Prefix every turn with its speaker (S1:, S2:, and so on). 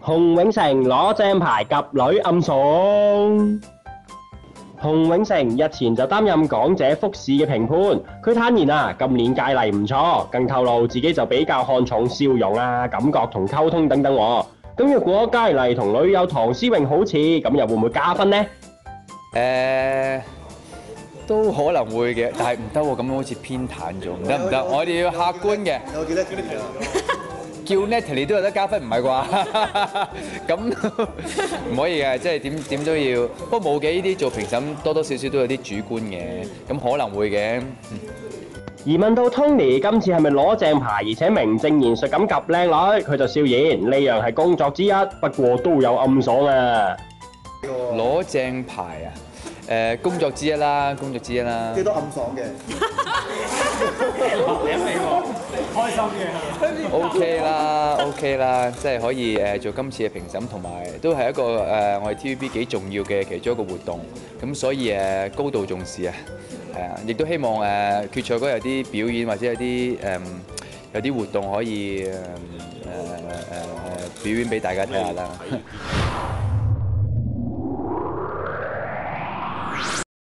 S1: 洪永城攞正牌及女暗送。洪永城日前就擔任港姐福士嘅評判，佢坦言啊，今年佳麗唔錯，更透露自己就比較看重笑容啊、感覺同溝通等等喎。咁若果佳麗同女友唐詩詠好似，咁又會唔會加分呢？
S2: 都可能會嘅，但係唔得喎，咁樣好似偏袒咗，唔得，我哋要客觀嘅。叫 Natalie 都有得加分，唔係啩？咁唔可以嘅，即係點都要。不過冇嘅，呢啲做評審多多少少都有啲主觀嘅，咁可能會嘅。
S1: 而問到 Tony 今次係咪攞正牌，而且名正言順咁及靚女，佢就笑言呢樣係工作之一，不過都有暗爽啊！
S2: 攞正牌啊！工作之一啦，工作之一啦。
S3: 幾多暗爽嘅？開心嘅。
S2: OK 啦，即係可以做今次嘅評審，同埋都係一個我哋 TVB 幾重要嘅其中一個活動，咁所以高度重視啊，係啊，亦都希望決賽嗰日有啲表演或者有啲活動可以表演俾大家睇下啦。